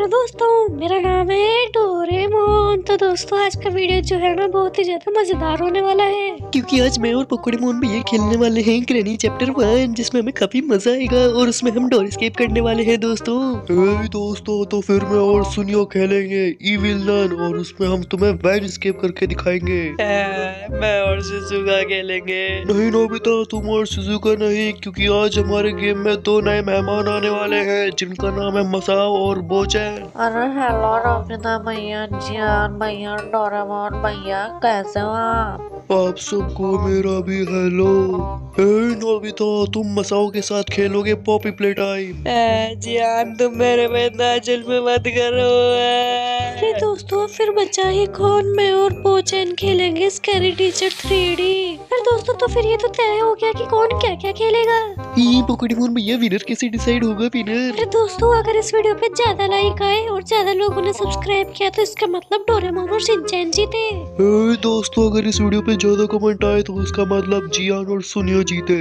Hello दोस्तों, मेरा नाम है डोरेमोन। तो दोस्तों आज का वीडियो जो है ना बहुत ही ज्यादा मजेदार होने वाला है, क्योंकि आज मैं और पोकेमोन भैया खेलने वाले हैं ग्रैनी चैप्टर 1, जिसमें हमें काफी मजा आएगा और उसमें हम डोर एस्केप करने वाले हैं दोस्तों। दोस्तों तो फिर मैं और सुनियो खेलेंगे इविल नन और उसमें हम तुम्हें वैन एस्केप करके दिखाएंगे। मैं और शिजुका खेलेंगे। नहीं नोबिता, तुम और सुजुका नहीं, क्योंकि आज हमारे गेम में दो नए मेहमान आने वाले हैं जिनका नाम है मसाओ और बोचैन। अरे हेलो नोबिता भैया, जियान भैया, डोरेमोन भैया, कैसे हो आप सबको मेरा भी हेलो। नोबिता, तुम मसाओ के साथ खेलोगे पॉपी प्ले टाइम। जियान तुम मेरे पे इतना जुल्म मत करो। अरे दोस्तों फिर बचा ही कौन, मैं और बोचैन खेलेंगे स्कैरी टीचर 3D। अरे दोस्तों तो फिर ये तो तय हो गया कि कौन क्या क्या खेलेगा। पोकेमोन भैया विनर कैसे डिसाइड होगा विनर? अरे दोस्तों अगर इस वीडियो पे ज्यादा लाइक आए और ज्यादा लोगों ने सब्सक्राइब किया तो इसका मतलब डोरेमोन और शिनचैन जीते। दोस्तों अगर इस वीडियो पे ज्यादा कमेंट आए तो उसका मतलब जियान और सुनियो जीते।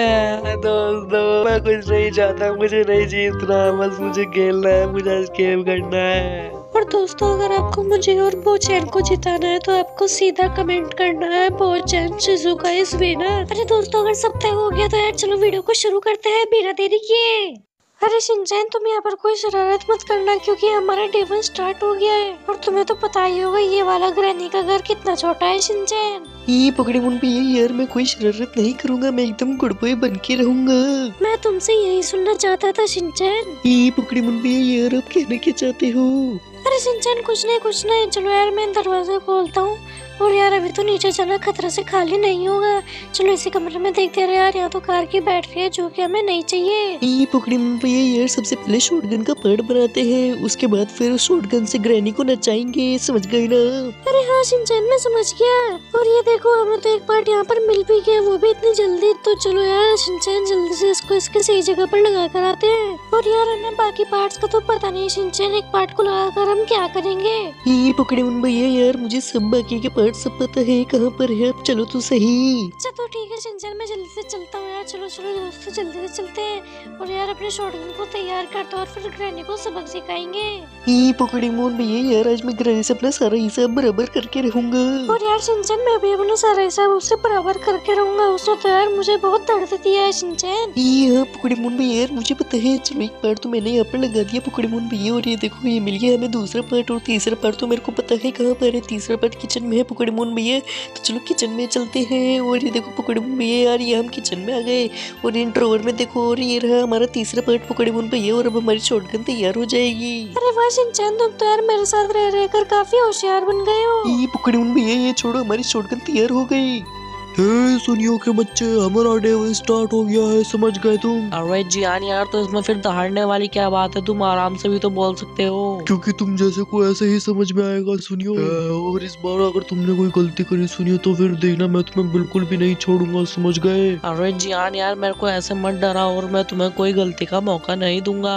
दोस्तों मैं कुछ नहीं चाहता, मुझे नहीं जीतना, बस मुझे खेलना है, मुझे एस्केप करना है। और दोस्तों अगर आपको मुझे और बोचैन को जिताना है तो आपको सीधा कमेंट करना है बोचैन शिजुका इज विनर। अरे दोस्तों अगर सब तय हो गया तो यार चलो वीडियो को शुरू करते हैं बिना देरी किए। अरे शिनचैन तुम यहाँ पर कोई शरारत मत करना क्योंकि हमारा डे 1 स्टार्ट हो गया है और तुम्हें तो पता ही होगा ये वाला ग्रैनी का घर कितना छोटा है शिनचैन। पोकेमोन भैया यार मैं कोई शरारत नहीं करूंगा, मैं एकदम गुड बॉय बन के रहूंगा। मैं तुमसे यही सुनना चाहता था शिनचैन। पोकेमोन भैया यार आप कहना क्या चाहते हो? अरे शिनचैन कुछ नहीं, चलो यार मैं दरवाजा खोलता हूँ। और यार अभी तो नीचे जाना खतरा से खाली नहीं होगा, चलो इसी कमरे में देखते रहे यार। यहाँ तो कार की बैटरी है जो कि हमें नहीं चाहिए। पोकेमोन भैया यार सबसे पहले शॉटगन का पार्ट बनाते हैं, उसके बाद फिर उस शॉटगन से ग्रैनी को नचाएंगे, समझ गए ना? अरे हाँ शिनचैन मैं समझ गया। और ये देखो हमें तो एक पार्ट यहाँ पर मिल भी गया, वो भी इतनी जल्दी। तो चलो यार शिनचैन जल्दी से इसको इसके सही जगह पर लगा कर आते हैं। और यार हमें बाकी पार्ट्स का तो पता नहीं शिनचैन, एक पार्ट को लगाकर हम क्या करेंगे। पोकेमोन भैया यार मुझे सब बाकी के पार्ट सब पता है कहाँ पर है, अब चलो तो सही। अच्छा तो ठीक है शिनचैन मैं जल्दी से चलता हूँ यार। चलो दोस्तों जल्दी से चलते हैं और यार अपने शॉटगन को तैयार करते हैं और फिर ग्रैनी को सबक सिखाएंगे। पोकेमोन भैया यार आज मैं ग्रैनी से अपना सारा हिसाब बराबर करके रहूंगा। और यार शिनचैन मैं भी अपना सारा हिसाब उससे बराबर करके रहूंगा, उसने तो यार मुझे बहुत दर्द दिया है शिनचैन। हाँ पोकेमोन भैया यार मुझे पता है, चलो एक पार्ट तो मैंने यहाँ पर लगा दिया पोकेमोन भैया। और ये देखो ये मिल गया हमें दूसरा पार्ट, और तीसरा पार्ट तो मेरे को पता है कहाँ पर है। तीसरा पार्ट किचन में है पोकेमोन भैया, तो चलो किचन में चलते हैं। और ये देखो पोकेमोन भैया यार ये हम किचन में आ गए और इन ड्रॉवर में देखो, और ये रहा हमारा तीसरा पार्ट पोकेमोन भैया, और अब हमारी शॉटगन तैयार हो जाएगी। अरे वाह शिनचैन तुम तो यार मेरे साथ रह रहकर काफी होशियार बन गए हो। ये पोकेमोन भैया ये छोड़ो, हमारी शॉटगन तैयार हो गई। सुनियो के बच्चे, हमारा डे 1 स्टार्ट हो गया है, समझ गए तुम? अरे जियान यार तो इसमें फिर दहाड़ने वाली क्या बात है, तुम आराम से भी तो बोल सकते हो। क्योंकि तुम जैसे को ऐसे ही समझ में आएगा सुनियो। और इस बार अगर तुमने कोई गलती करी सुनियो तो फिर देखना मैं तुम्हें बिल्कुल भी नहीं छोड़ूंगा, समझ गए? अरे जियान यार मेरे को ऐसे मत डरा, और मैं तुम्हें कोई गलती का मौका नहीं दूंगा।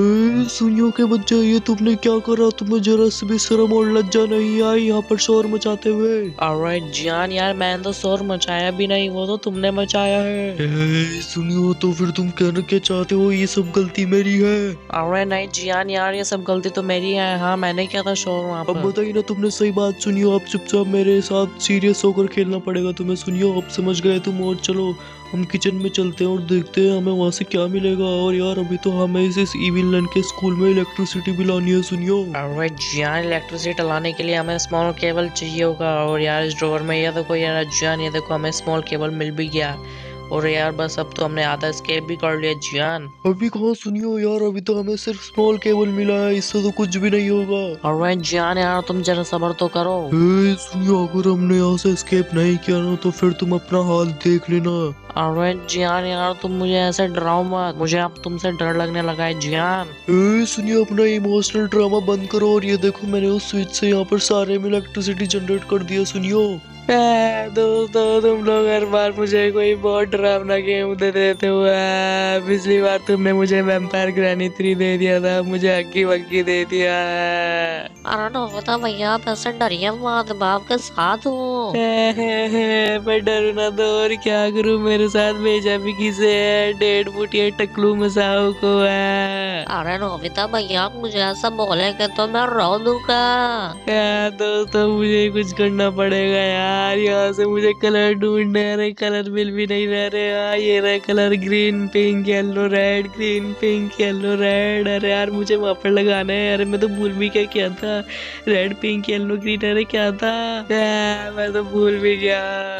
सुनियो के बच्चे ये तुमने क्या करा? तुम्हें जरा से भी शर्म और लज्जा नहीं आई यहाँ पर शोर मचाते हुए? अरे जियान यार मैंने तो शोर मचाया भी नहीं, वो तो तुमने मचाया है। सुनियो तो फिर तुम कहना क्या चाहते हो? ये सब गलती मेरी है। अरे नहीं जियान यार ये सब गलती तो मेरी है। हाँ मैंने क्या था शोर वहाँ अब पर। बताइए ना, तुमने सही बात सुनियो, अब चुपचाप मेरे साथ सीरियस होकर खेलना पड़ेगा तुम्हें सुनियो। अब समझ गए तुम? और चलो हम किचन में चलते हैं और देखते हैं हमें वहाँ से क्या मिलेगा। और यार अभी तो हमें इस इविल नन के स्कूल में इलेक्ट्रिसिटी भी लानी है सुनियो। अरे जियान इलेक्ट्रिसिटी लाने के लिए हमें स्मॉल केबल चाहिए होगा, और यार इस ड्रॉवर में ये देखो यार जियान, ये देखो हमें स्मॉल केबल मिल भी गया। और यार बस अब तो हमने आधा एस्केप भी कर लिया जियान। अभी कहाँ सुनियो यार, अभी तो हमें सिर्फ स्मॉल केबल मिला है, इससे तो कुछ भी नहीं होगा। अरे जियान यार तुम जरा सब्र तो करो। सुनियो अगर हमने यहाँ से एस्केप नहीं किया ना तो फिर तुम अपना हाल देख लेना। अरे जियान यार तुम मुझे ऐसे डराओ मत, मुझे अब तुमसे डर लगने लगा है जियान। सुनियो अपना इमोशनल ड्रामा बंद करो। और ये देखो मैंने उस स्विच से यहाँ पर सारे में इलेक्ट्रिसिटी जनरेट कर दिया सुनियो। दोस्तों तुम लोग हर बार मुझे कोई बहुत डरावना गेम दे देते हो। पिछली बार तुमने मुझे वैम्पायर ग्रैनी 3 दे दिया था, मुझे हग्गी वग्गी दे दिया है। अरे नोबिता भैया आप ऐसे डरिए मत, मैं आपके साथ हूँ। मैं डरू ना तो और क्या करूं, मेरे साथ भेजा भी किसे है, 1.5 फुटिया टकलू मसाओ को है। अरे नोबिता भैया आप मुझे ऐसा बोलेंगे तो मैं रो दूंगा। दोस्तों मुझे कुछ करना पड़ेगा यार, यहाँ से मुझे कलर ढूंढने, अरे कलर मिल भी नहीं रहे। ये रहे colour, green pink yellow red, green pink yellow red. अरे यार मुझे वहाँ पर लगाना है। अरे मैं तो भूल भी क्या था, रेड पिंक येलो ग्रीन, अरे क्या था, मैं तो भूल भी गया।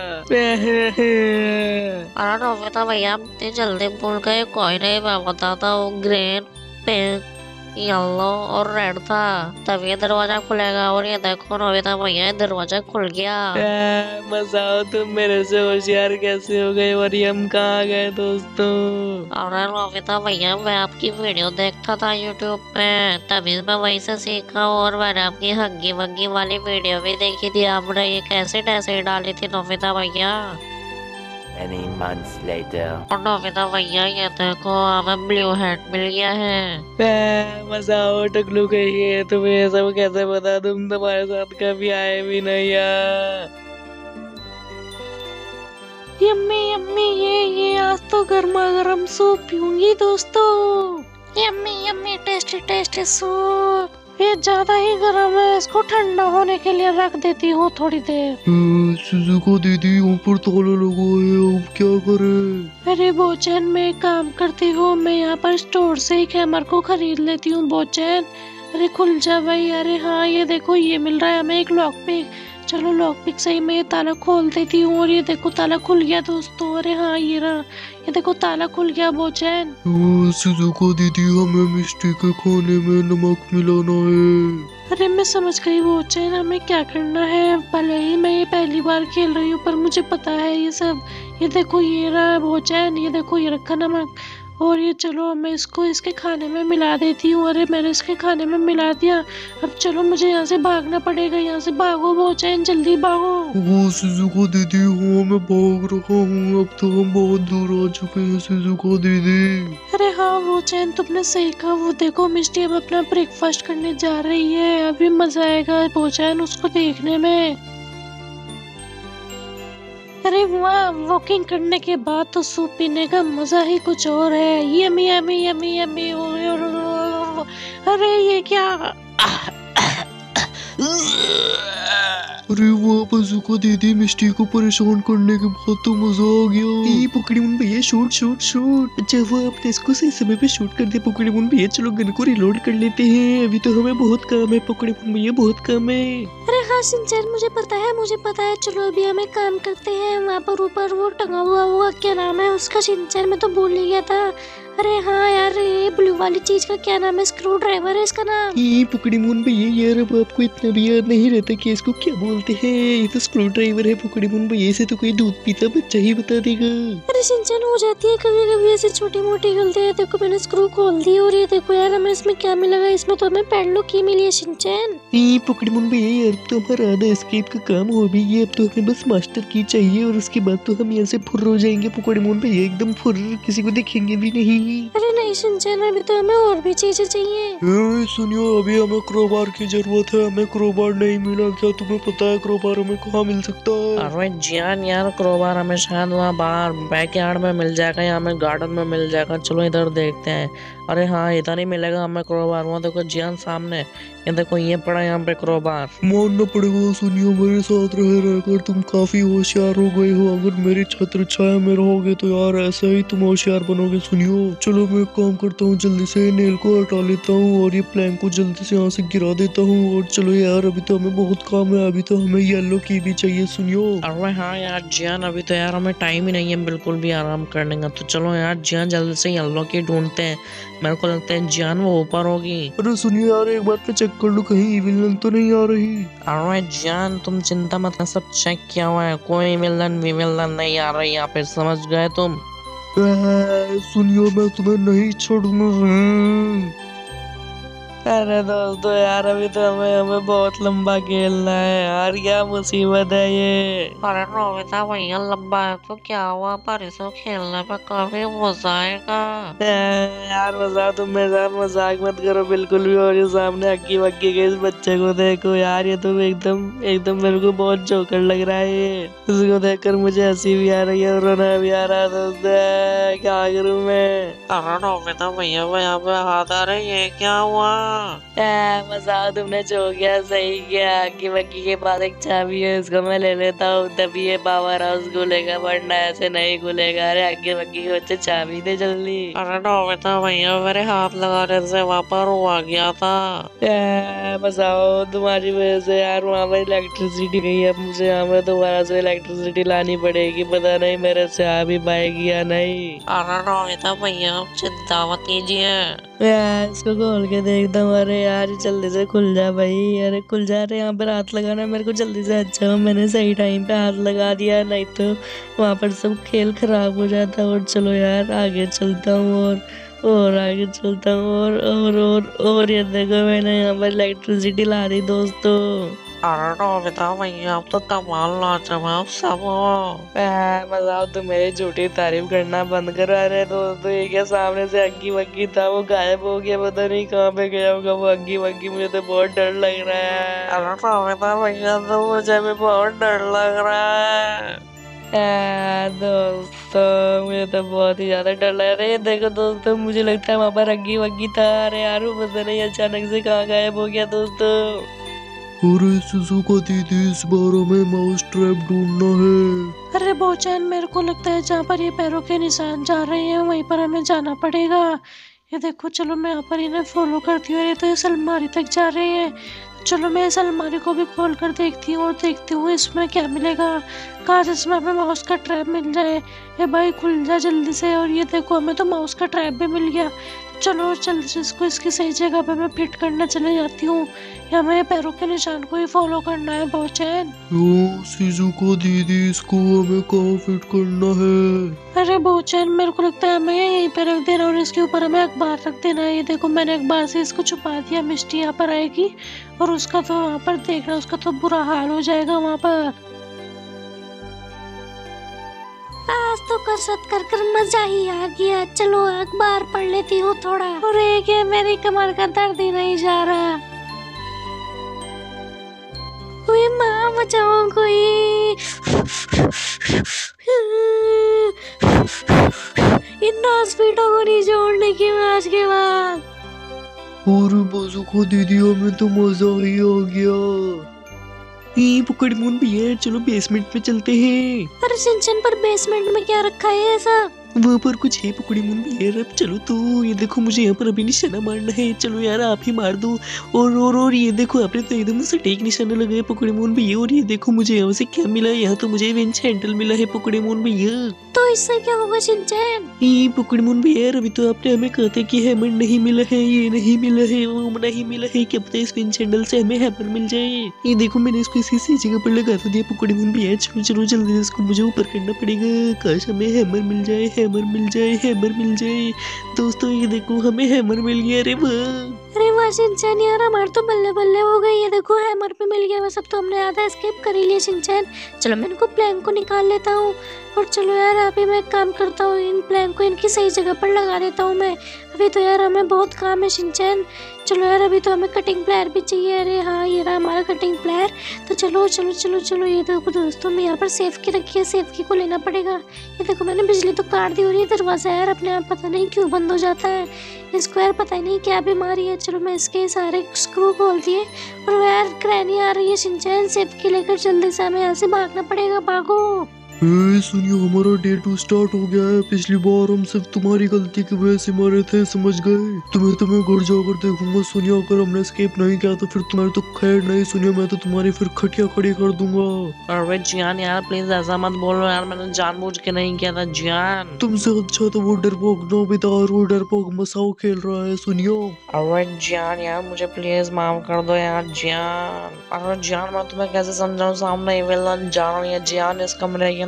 अरे नोबिता भैया आप इतनी जल्दी भूल गए, कोई नहीं मैं बताता हूँ। ग्रीन पिंक येलो और रेड था, तब ये दरवाजा खुलेगा। और ये देखो नोबिता भैया दरवाजा खुल गया। मजाओ तुम मेरे से होशियार कैसे हो गए, और ये हम कहाँ गए दोस्तों। अरे नोबिता भैया मैं आपकी वीडियो देखता था यूट्यूब पे, तभी मैं वहीं से सीखा। और मैंने आपकी हग्गी वग्गी वाली वीडियो भी देखी थी, आपने ये कैसे डाली थी नोबिता भैया। Many months later. और नोबिता भैया ये देखो हमें ब्लू हेड मिल गया है। मजाओ टकलू कहिए, तुम्हें ये सब कैसे पता, तुम तुम्हारे साथ कभी आए भी नहीं यार। यम्मी यम्मी ये आज तो गर्मा गर्म सूप पीऊंगी दोस्तों। Yummy yummy tasty tasty soup. ये ज्यादा ही गर्म है, इसको ठंडा होने के लिए रख देती हूँ थोड़ी देर। सुजुको दीदी ऊपर ताला लगा है, अब क्या करे। अरे बोचैन मैं एक काम करती हूँ, मैं यहाँ पर स्टोर से ही हैमर को खरीद लेती हूँ बोचैन। अरे खुल जा भाई। अरे हाँ ये देखो ये मिल रहा है हमें एक लॉक पिक। चलो लॉक पिक से ही मैं ये ताला खोल देती हूँ। और ये देखो ताला खुल गया दोस्तों। अरे हाँ ये रहा, ये देखो ताला खुल गया बोचैन। सुजुको दीदी हमें मिस्टी के खाने में नमक मिलाना है। अरे मैं समझ गई बोचैन, हमें क्या करना है। भले ही मैं ये पहली बार खेल रही हूँ पर मुझे पता है ये सब। ये देखो ये रहा बोचैन, ये देखो ये रखा नमक। और ये चलो मैं इसको इसके खाने में मिला देती हूँ। अरे मैंने इसके खाने में मिला दिया। अब चलो मुझे यहाँ से भागना पड़ेगा, यहाँ से भागो बोचैन जल्दी भागो। वो सुजुको दीदी हाँ मैं भाग रहा हूँ, अब तो हम बहुत दूर आ चुके हैं सुजुको दीदी। अरे हाँ बोचैन तुमने सही कहा। वो देखो मिस्टी अब अपना ब्रेकफास्ट करने जा रही है, अभी मजा आएगा बोचैन उसको देखने में। अरे वाह वॉकिंग करने के बाद तो सूप पीने का मजा ही कुछ और है। Yummy yummy yummy yummy. अरे ये क्या। अरे वाह सुजुको दीदी मिस्टी को परेशान करने के बाद तो मजा आ गया। पोकेमोन भैया शूट शूट शूट। अच्छा हुआ आपने इसको सही समय पे शूट कर दिया पोकेमोन भैया। चलो गन को रिलोड कर लेते हैं, अभी तो हमें बहुत काम है पोकेमोन भैया, बहुत काम है। अरे हाँ सिंचन मुझे पता है मुझे पता है। चलो अभी हमें काम करते हैं। वहाँ पर ऊपर वो टंगा हुआ क्या नाम है उसका सिंचन, मैं तो भूल ही गया था। अरे हाँ यार ये ब्लू वाली चीज का क्या नाम है, स्क्रू ड्राइवर है इसका नाम। ये पोकेमोन भैया यार अब आपको इतना भी याद नहीं रहता कि इसको क्या बोलते हैं। ये तो स्क्रू ड्राइवर है पोकेमोन भैया, इसे तो कोई दूध पीता बच्चा ही बता देगा। अरे सिंचन हो जाती है कभी कभी ऐसी छोटी मोटी गलतियां। देखो मैंने स्क्रू खोल दी। और ये देखो यार हमें इसमें क्या मिलेगा, इसमें तो हमें पैडलॉक की मिली है सिंचन। ये पोकेमोन भैया यार तो हमारा आधा एस्केप का काम हो भी गया, अब तो हमें बस मास्टर की चाहिए और उसके बाद तो हम यहाँ से फुर्र हो जाएंगे पोकेमोन भैया, एकदम फुर्र, किसी को देखेंगे भी नहीं। अरे नहीं सिंचन अभी तो हमें और भी चीजें चाहिए। सुनियो अभी हमें क्रोबार की जरूरत है, हमें क्रोबार नहीं मिला। क्या तुम्हें पता है क्रोबार हमें कहाँ मिल सकता है। अरे जियान यार क्रोबार हमें शायद वहाँ बाहर बैकयार्ड में मिल जाएगा या हमें गार्डन में मिल जाएगा। चलो इधर देखते हैं। अरे हाँ इधर ही मिलेगा हमें क्रोबार। वहाँ देखो जियान सामने, ये देखो ये पड़ा यहाँ पे क्रोबार। मानना पड़ेगा सुनियो मेरे साथ रहकर तुम काफी होशियार हो गए हो। अगर मेरी छत्र छाया में रहोगे तो यार ऐसा ही तुम होशियार बनोगे सुनियो। चलो मैं एक काम करता हूँ, जल्दी से नेल को हटा लेता हूँ और ये प्लैंक को जल्दी से यहाँ से गिरा देता हूँ। और चलो यार अभी तो हमें बहुत काम है, अभी तो हमें येलो की भी चाहिए सुनियो। अरे हाँ यार जियान अभी तो यार हमें टाइम ही नहीं है बिल्कुल भी आराम करने का। तो चलो यार जियान जल्दी से येलो की ढूंढते हैं। मेरे को लगता है जियान वो ऊपर होगी। अरे सुनियो यार एक बार मैं चेक कर लूँ कहीं विलन तो नहीं आ रही। अरे जियान तुम चिंता मत कर, सब चेक किया हुआ है, कोई विलन नहीं आ रही यहाँ पे, समझ गए तुम। सुनियो मैं तुम्हें नहीं छोड़ूंगा। अरे दोस्तों यार अभी तो हमें हमें बहुत लंबा खेलना है यार, क्या मुसीबत है ये। अरे नोबिता भैया लंबा है तो क्या हुआ, पर इसे खेलने में काफी मजा आएगा। यार मजाक, तुम मेरे साथ मजाक मत करो बिल्कुल भी। और ये सामने अक्की वक्की के इस बच्चे को देखो यार, ये तो एकदम एकदम मेरे को बहुत जोकर लग रहा है ये। इसको देखकर मुझे हंसी भी आ रही है और रोना भी आ रहा है। दोस्त क्या करूं मैं। अरे नोबिता भैया वो यहाँ पे हाथ आ रहे, ये क्या हुआ? मजाक तुमने जो किया सही किया। अक्की वक्की के पास एक चाबी है, इसको मैं ले लेता हूँ, तभी ये पावर हाउस खुलेगा, वरना ऐसे नहीं खुलेगा। अरे अक्की वक्की के बच्चे चाबी दे जल्दी। अरे नोबिता भैया मेरे हाथ लगाने से वहाँ पर हुआ गया था। बसाओ तुम्हारी वजह से यार वहाँ पर इलेक्ट्रिसिटी गई है, मुझे यहाँ पर दोबारा से इलेक्ट्रिसिटी लानी पड़ेगी, पता नहीं मेरे से आ भी पाएगी या नहीं। अरे नोबिता भैया आप चिंता मत कीजिए। यार इसको खोल के देखता हूँ। अरे यार जल्दी से खुल जा भाई, अरे खुल जा। रहे यहाँ पर हाथ लगाना मेरे को जल्दी से। अच्छा मैंने सही टाइम पे हाथ लगा दिया, नहीं तो वहाँ पर सब खेल खराब हो जाता। और चलो यार आगे चलता हूँ और आगे चलता हूँ और ये देखो मैंने यहाँ पर इलेक्ट्रिसिटी ला दी दोस्तों। अरे नोबिता भैया आप तो कमाल लाजवाब सब हो। मजाक, तुम मेरी झूठी तारीफ करना बंद करो। अरे दोस्तों ये क्या, सामने से अग्गी वग्गी था, वो गायब हो गया, पता नहीं कहाँ पे गया होगा वो अग्गी वग्गी। मुझे तो बहुत डर लग रहा है। अरे नोबिता भैया तो मुझे भी बहुत डर लग रहा है। दोस्तों मुझे तो बहुत ही ज्यादा डर लग रहा है। देखो दोस्तों मुझे लगता है वहाँ पर अग्गी वग्गी था। अरे यार वो पता नहीं अचानक से कहाँ गायब हो गया दोस्तों। अरे सुजुका दीदी, इस बार हमें माउस ट्रैप ढूंढना है। अरे बोचैन, मेरे को लगता है जहाँ पर ये पैरों के निशान जा रहे हैं वहीं पर हमें जाना पड़ेगा। ये देखो, चलो मैं यहाँ पर इन्हें फॉलो करती हूँ। ये तो इस अलमारी तक जा रहे हैं, चलो मैं इस अलमारी को भी खोल कर देखती हूँ और देखती हूँ इसमें क्या मिलेगा। काश इसमें हमें माउस का ट्रैप मिल जाए। ये भाई खुल जा जल्दी से। और ये देखो हमें तो माउस का ट्रैप भी मिल गया। चलो जल्दी से इसको इसकी सही जगह पे मैं फिट करने चले जाती हूँ। हमें पैरों के निशान को ही फॉलो करना है बोचैन। सुजुका दीदी, इसको हमें कहाँ फिट करना है? अरे बोचैन, मेरे को लगता है हमें यहीं पे रख देना और इसके ऊपर हमें अखबार रख देना है। ये देखो मैंने अखबार से इसको छुपा दिया। मिष्टी यहाँ पर आएगी और उसका तो वहाँ पर देखना, उसका तो बुरा हाल हो जाएगा वहाँ पर। आज तो कसरत कर कर मजा ही आ गया। चलो अखबार पढ़ लेती हूँ थोड़ा। और एक है, मेरी कमर का दर्द ही नहीं जा रहा। कोई माँ बचाओ कोई। इन हॉस्पिटल को नहीं जोड़ने की आज के बाद। और सुजुका दीदी, हमें तो मजा ही आ गया। पोकेमोन भैया, चलो बेसमेंट में चलते हैं। अरे सिंचन, पर बेसमेंट में क्या रखा है ऐसा? वहाँ पर कुछ है पोकेमोन भैया। अब चलो तो ये देखो, मुझे यहाँ पर अभी निशाना मारना है। चलो यार आप ही मार दो। और ये देखो आपने तो एकदम सटीक निशाना लगाया पोकेमोन भैया। और ये देखो मुझे यहाँ से क्या मिला, यहाँ तो मुझे इवेंट हैंडल मिला है पोकेमोन भैया। तो इससे क्या होगा सिंचन? ये पोकेमोन भैया, अभी तो आपने हमें कहा था कि हैमर नहीं मिला है, ये नहीं मिला है, वो नहीं मिला है। क्या पता इस इवेंट हैंडल से हमें हैमर मिल जाए। ये देखो मैंने इसको इसी जगह पर लगा दिया पोकेमोन भैया। चलो चलो जल्दी से इसको मुझे ऊपर करना पड़ेगा। काश हमें हैमर मिल जाए, हैमर मिल जाए, हैमर मिल जाए। दोस्तों ये देखो हमें हैमर मिल गया। अरे वाह सिंचन, यार हमारे तो बल्ले बल्ले हो गई। ये देखो हैमर पे मिल गया। वैसे तो हमने आधा एस्केप कर ही लिया सिंचन। चलो मैं इनको प्लैंक को निकाल लेता हूँ। और चलो यार अभी मैं काम करता हूँ, इन प्लैंक को इनकी सही जगह पर लगा देता हूँ मैं। अभी तो यार हमें बहुत काम है सिंचन। चलो यार अभी तो हमें कटिंग प्लेयर भी चाहिए। अरे हाँ ये रहा हमारा कटिंग प्लेयर। तो चलो चलो चलो चलो, ये देखो दोस्तों मैं यहाँ पर सेफ की रखी है, सेफ की को लेना पड़ेगा। ये देखो मैंने बिजली तो काट दी। और ये दरवाजा यार अपने आप पता नहीं क्यों बंद हो जाता है। इसको यार पता ही नहीं क्या बीमारी है। चलो मैं इसके सारे स्क्रू खोल दिए। और यार क्रैनी आ रही है सिंचन, सेफ की लेकर जल्दी से हमें यहाँ से भागना पड़ेगा। भागो। सुनियो, हमारा डे 2 स्टार्ट हो गया है। पिछली बार हम सिर्फ तुम्हारी गलती की वजह से मरे थे, समझ गए? तुम्हें घर जाकर देखूंगा। सुनियो अगर हमने स्केप नहीं किया तो फिर तुम्हारी तो खैर नहीं। सुनियो मैं तो तुम्हारी फिर खटिया खड़ी कर दूंगा। अरे जियान यार प्लीज ऐसा मत बोलो यार, मैंने जानबूझ के नहीं किया था जियान। तुमसे अच्छा तो वो डरपोक नोबिता और वो डरपोक मसाओ खेल रहा है। सुनियो अरे जियान यार मुझे प्लीज माफ कर दो यार जियान। अरे जियान मैं तुम्हें कैसे समझाऊं, सामने विलन जा रही है जियान इस कमरे के अंदर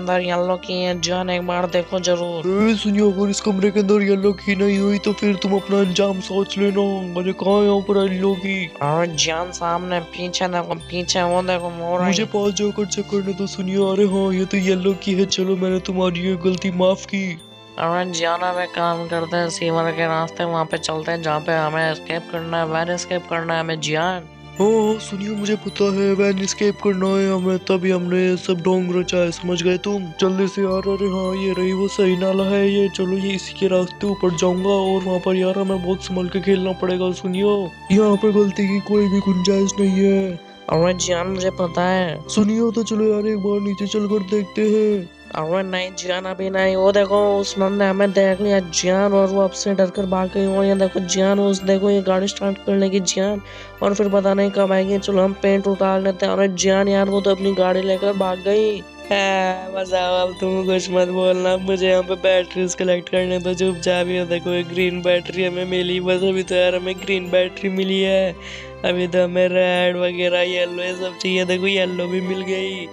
अंदर येलो की है जान, एक बार देखो जरूर। सुनिए, अगर इस कमरे के अंदर येलो की नहीं हुई तो फिर तुम अपना अंजाम सोच लेना। अरे कहाँ यहाँ पर येलो की? अरे जान सामने पीछे देखो, पीछे वो देखो मोर मुझे आई। पास जाकर चेक करने तो। सुनिए, अरे हाँ ये तो येलो की है। चलो मैंने तुम्हारी ये गलती माफ की। अरे जान अब एक काम करते हैं, सीवर के रास्ते वहाँ पे चलते हैं जहाँ पे हमें एस्केप करना है, वैन एस्केप करना है हमें जान। हाँ सुनिए, मुझे पता है वैन एस्केप करना है हमें, तभी हमने ये सब ढोंग रचा है, समझ गए तुम? जल्दी से यार। अरे हाँ ये रही वो सही नाला है ये। चलो ये इसी के रास्ते ऊपर जाऊंगा और वहाँ पर यार हमें बहुत संभल के खेलना पड़ेगा। सुनियो, यहाँ पर गलती की कोई भी गुंजाइश नहीं है। अरे जान मुझे पता है। सुनियो तो चलो यार एक बार नीचे चलकर देखते हैं। अरे नहीं जान अभी नहीं, वो देखो उस बंदे ने हमें देख लिया जान और वो अब से डर कर भाग गई। और ये देखो जान, उस देखो ये गाड़ी स्टार्ट कर लेगी जान और फिर पता नहीं कब आएगी। चलो हम पेंट उतार लेते हैं। अरे जान यार वो तो अपनी गाड़ी लेकर भाग गई। बस अब तुम कुछ मत बोलना, मुझे यहाँ पे बैटरीज कलेक्ट करने तो चुपचाप। ये देखो एक ग्रीन बैटरी हमें मिली, बस अभी तो यार हमें ग्रीन बैटरी मिली है। अभी तो हमें रेड वगैरह येलो ये सब चाहिए। देखो येलो भी मिल गई।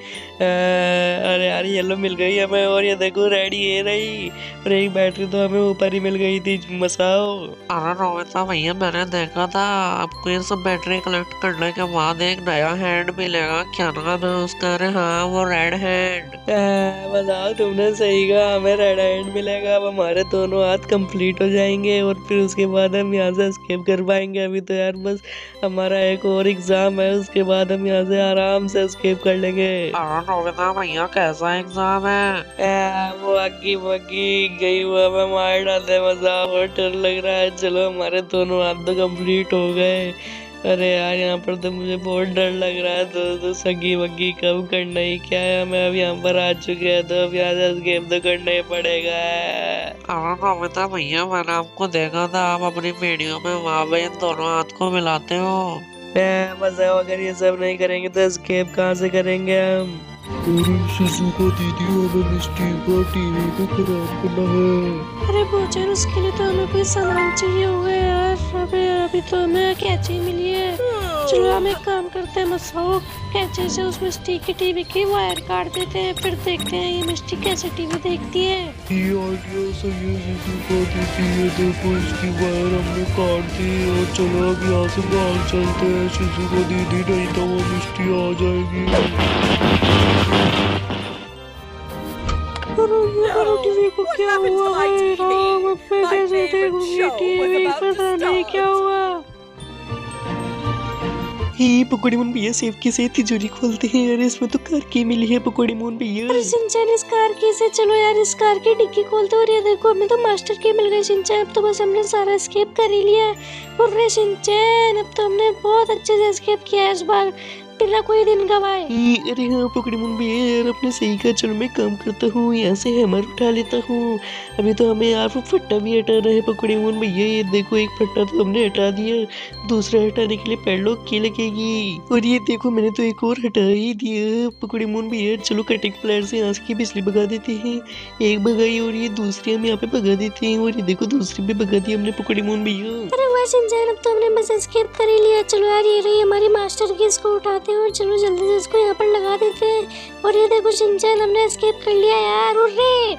अरे यार येलो मिल गई हमें, और ये देखो रेड ये रही, और एक बैटरी तो हमें ऊपर ही मिल गई थी मसाओ। अरे रोहिता भैया मैंने देखा था आपको ये सब बैटरी कलेक्ट करने के बाद एक नया हैंड मिलेगा, क्या नाम है उसका? अरे हाँ वो रेड हैंड। बताओ तुमने सही कहा, हमें रेड हैंड मिलेगा। अब हमारे दोनों हाथ कंप्लीट हो जाएंगे और फिर उसके बाद हम यहाँ से एस्केप कर पाएंगे। अभी तो यार बस हमारा एक और एग्जाम है, उसके बाद हम यहाँ से आराम से एस्केप कर लेंगे। अरे रोहिता भैया कैसा एग्जाम है? वो आगे वगी गई हुआ मैं मार डालते, मजा और डर लग रहा है। चलो हमारे दोनों हाथ तो कंप्लीट हो गए। अरे यार यहाँ पर तो मुझे बहुत डर लग रहा है। तो सगी वगी कब करना ही क्या है, हमें अब यहाँ पर आ चुके हैं तो अब यहाँ से एस्केप तो करना ही पड़ेगा। अरे रोहिता भैया मैंने आपको देखा था, आप अपनी वीडियो में वहाँ पे इन दोनों हाथ को मिलाते हो। बस अगर ये सब नहीं करेंगे तो एस्केप कहाँ से करेंगे हम? अरे शिजुका दीदी, हमें मिस्टी का टीवी को खराब करना है। अरे बोचर उसके लिए तो हमें कोई सामान चाहिए होगा यार। अभी तो हमें कैची मिली है। चलो हम एक काम करते हैं, मसाओ कैचे से उस मिस्टी की टीवी की वायर काट देते हैं, फिर देखते हैं ये मिस्टी कैसे टीवी देखती है। ये आइडिया सही है शिजुका दीदी। ये देखो इसकी वायर हमने काट दी और चलो अब यहाँ से भाग चलते हैं शिजुका दीदी, नहीं तो वो मिस्टी आ जाएगी। टीवी को क्या हुआ है राम, अब मैं कैसे देखूंगी टीवी, पता नहीं क्या हुआ। ये पकौड़ीमोन भैया सेफ की से तिजोरी खोलते हैं यार, इसमें तो कार की मिली है पकौड़ीमोन भैया। अरे सिंचैन इस कार की से चलो यार, इस कार की डिक्की खोलते। और ये देखो हमें तो मास्टर की मिल गई सिंचैन, अब तो बस हमने सारा एस्केप कर ही लिया। और रे सिंचैन अब तो हमने बहुत अच्छे से एस्केप किया है इस बार, बिना कोई दिन गवाए। अरे हाँ पकौड़ीमोन भैया यार अपने सही का। चलो मैं काम करता हूँ, यहाँ से हैमर उठा लेता हूँ। अभी तो हमें यार वो फट्टा भी हटाना है पकौड़ीमोन भैया। ये देखो एक फट्टा तो हमने हटा दिया, दूसरा हटाने के लिए पैडलॉक की लगेगी। और ये देखो मैंने तो एक और हटा ही दिया पकौड़ीमोन भैया। चलो कटिंग प्लेयर से यहाँ की बिजली भगा देते हैं। एक भगाई और ये दूसरी हम यहाँ पे भगा देते हैं, और ये देखो दूसरी भी भगा दी हमने पकौड़ीमोन भैया। अरे वाह सिंचैन अब तो हमने बस एस्केप कर ही लिया। चलो यार ये रही हमारी मास्टर की, इसको उठाते हैं और चलो जल्दी से इसको यहाँ पर लगा देते हैं। और ये देखो सिंचैन हमने एस्केप कर लिया यार। उर्रे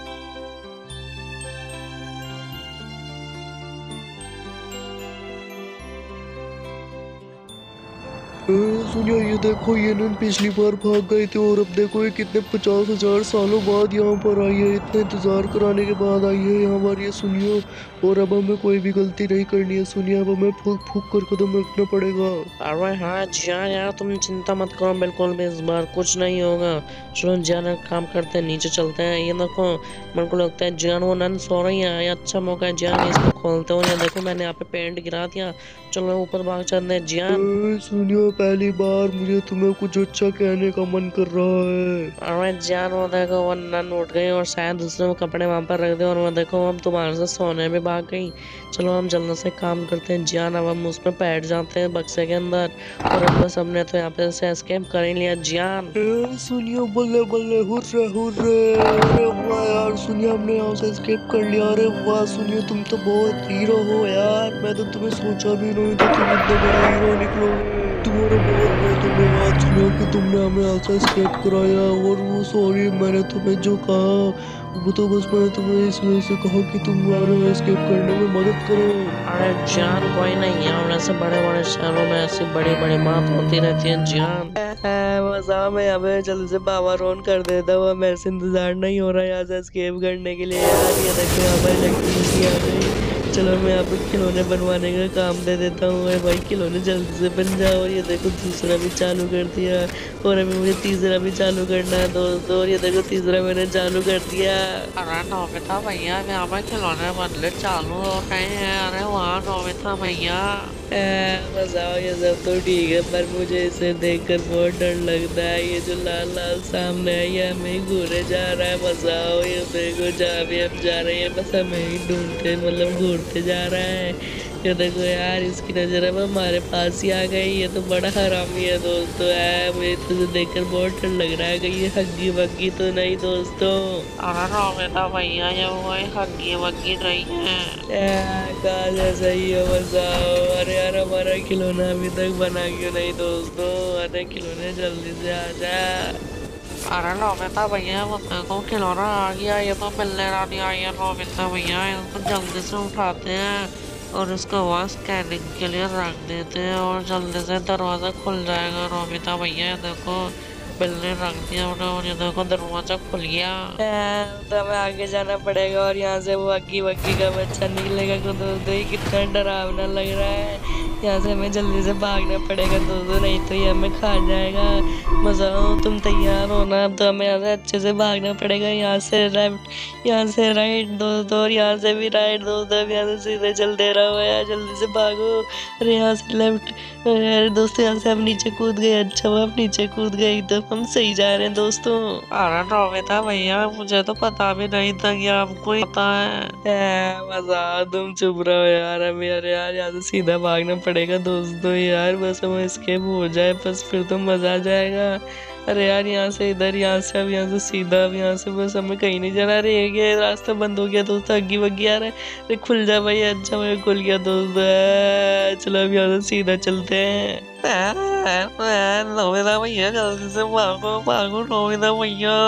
सुनिए, ये देखो ये नन पिछली बार भाग गए थे और अब देखो ये कितने 50,000 सालों बाद यहाँ पर आई है। इतना इंतजार कराने के बाद आई है यहाँ पर। ये सुनिए, और अब हमें कोई भी गलती नहीं करनी है। सुनिए अब हमें फूक फूक कर कदम रखना पड़ेगा। अरे हाँ जान यार तुम चिंता मत करो, बिल्कुल भी इस बार कुछ नहीं होगा। चलो जान काम करते हैं, नीचे चलते हैं। ये देखो मेरे को लगता है जान वो नन सो रही है, ये अच्छा मौका है जान, इसको खोलते हो। ये देखो मैंने यहाँ पे पेंट गिरा दिया, चलो ऊपर भाग चलते हैं जान। सुनिए पहली बार मुझे तुम्हें कुछ अच्छा कहने का मन कर रहा है। अरे जान वो देखो वो नन उठ गई और शायद दूसरे कपड़े वहाँ पर रख दे, और वो देखो हम तुम्हारे से सोने में भाग गई। चलो हम जल्दी से काम करते हैं जान, अब हम उसमें बैठ जाते हैं बक्से के अंदर। और अब बस हमने तो यहाँ पे से एस्केप कर ही लिया जान। सुनिए बल्ले बल्ले हुर्रे हुर्रे। अरे वाह यार सुनिए हमने यहाँ से एस्केप कर लिया। अरे वाह सुनिए तुम तो बहुत बहुत हीरो हो यार, मैं तो तुम्हें सोचा भी नहीं था तुम इतने बड़े हीरो निकलोगे। तुम्हारा बहुत बहुत धन्यवाद सुनियो कि तुमने हमें ऐसा एस्केप कराया। और वो सॉरी मैंने तुम्हें जो कहा वो तो बस मैंने तुम्हें इस वजह से कहा कि तुम हमारे एस्केप करने में मदद करो। अरे जान कोई नहीं यार, ऐसे बड़े बड़े शहरों में ऐसी बड़ी बड़ी बात होती रहती है जान। मजा मैं यहाँ पे जल्दी से पावर ऑन कर देता हूँ, मेरे से इंतजार नहीं हो रहा यहाँ से एस्केप करने के लिए यार। ये देखो यहाँ पर इलेक्ट्रिसिटी आ गई। चलो मैं यहाँ पे खिलौने बनवाने का काम दे देता हूँ। अरे भाई खिलौने जल्दी से बन जाओ। और ये देखो दूसरा भी चालू कर दिया और अभी मुझे तीसरा भी चालू करना है दोस्तों। और ये देखो तीसरा मैंने चालू कर दिया। अरे नोबिता भैया यहाँ पे खिलौने बदले चालू हो गए हैं। अरे वाह नोबिता भैया। बस आओ ये सब तो ठीक है, पर मुझे इसे देखकर बहुत डर लगता है। ये जो लाल लाल सामने है ये हमें घूरे जा रहा है। बस आओ ये देखो जहाँ भी हम जा रहे हैं बस हमें ही ढूंढते मतलब घूरते जा रहा है। ये देखो यार इसकी नजर अब हमारे पास ही आ गई। ये तो बड़ा हरामी है दोस्तों। मुझे तो इसे देखकर बहुत डर लग रहा है कि ये हग्गी वग्गी तो नहीं दोस्तों। अरे नोबिता भैया ये वो हग्गी वग्गी नहीं है। काश ऐसा ही हो। बस आओ। अरे यार हमारा खिलौना अभी तक बना क्यों नहीं दोस्तों। अरे खिलौने जल्दी से आ जा। अरे नोबिता भैया वो देखो खिलौना आ गया। ये तो मिलने नहीं आई है नोबिता भैया। इसको जल्दी से उठाते हैं और उसको वहाँ स्कैनिंग के लिए रख देते हैं और जल्दी से दरवाज़ा खुल जाएगा नोबिता भैया। देखो बिल्ली रख दिया और ये देखो दरवाजा खुल गया। तो हमें आगे जाना पड़ेगा और यहाँ से वो अग्गी वग्गी का बच्चा निकलेगा। तो दोस्तों ये कितना डरावना लग रहा है। यहाँ से हमें जल्दी से भागना पड़ेगा दोस्तों, नहीं तो ये हमें खा जाएगा। मजा हो तुम तैयार हो ना। अब तो हमें यहाँ से अच्छे से भागना पड़ेगा। यहाँ से लेफ्ट यहाँ से राइट दोस्तों और यहाँ से भी राइट दोस्तों। अब यहाँ से सीधे चलते रहो यार, जल्दी से भागो। अरे यहाँ से लेफ्ट। अरे दोस्तों यहाँ से हम नीचे कूद गए। अच्छा वो हम नीचे कूद गए तो हम सही जा रहे हैं दोस्तों। अरे नोबिता भैया मुझे तो पता भी नहीं था कि आपको पता है। मजा तुम चुप रहो यार। अब यार यहाँ से सीधा भागना पड़ेगा दोस्तों यार। बस हम एस्केप हो जाए बस फिर तो मजा आ जाएगा। अरे यार यहाँ से इधर, यहाँ से अब यहाँ से सीधा, अब यहाँ से बस हमें कहीं नहीं जाना। अरे ये रास्ता बंद हो गया दोस्तों, अग्गी वग्गी आ रहा है। अरे खुल जा भाई। अच्छा भाई खुल गया दोस्तों। चलो अब यहाँ से सीधा चलते हैं। नोबिता भैया जल्दी से भागो भागो नोबिता भैया।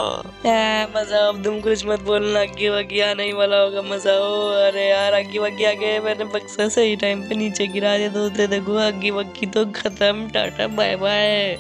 मजा अब तुम कुछ मत बोलना, अग्गी वग्गी आने ही वाला होगा। मजा हो। अरे यार अग्गी वग्गी आ गए। मैंने बक्सा सही टाइम पे नीचे गिरा दिया दोस्तों। देखो अग्गी वग्गी तो खत्म। Tata bye bye.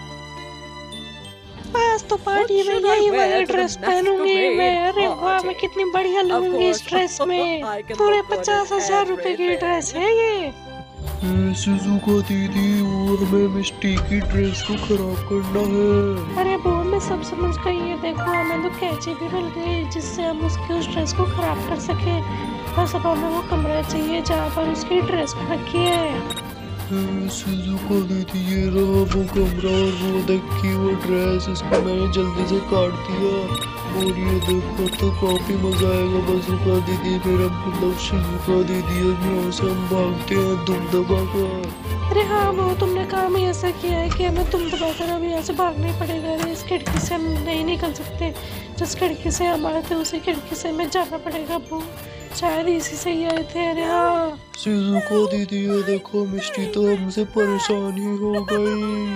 आज तो पार्टी में यही वाली ड्रेस पहनूंगी मैं। अरे वाह मैं कितनी बढ़िया लगूंगी इस ड्रेस में। पूरे 50,000 रुपए की ड्रेस है ये। सुजुका दीदी वो हमें मिस्टी की ड्रेस को खराब करना है। अरे वो मैं सब समझ गई। ये देखो हमें तो कैची भी मिल गई जिससे हम उसकी उस ड्रेस को खराब कर सके। बस अब हमें वो कमरा चाहिए जहाँ पर उसकी ड्रेस को रखी है। सुजुका दीदी ये रहा वो कमरा और वो देखी वो ड्रेस। इसको मैंने जल्दी से काट दिया और ये देखो तो काफी मजा आएगा। बस रुका दीदी मेरा मतलब सुजुका दीदी। अब यहाँ से हम भागते हैं दुम दबा कर। अरे हाँ वो तुमने काम ही ऐसा किया है कि हमें तुम दबाकर अब यहाँ से भागना ही पड़ेगा। अरे इस खिड़की से हम नहीं निकल सकते। जिस खिड़की से हम आए थे उसी खिड़की से हमें जाना पड़ेगा। वो शायद इसी से ही आए थे। अरे हाँ सुजुका दीदी ये देखो मिस्टी तो हमसे परेशान ही हो गई।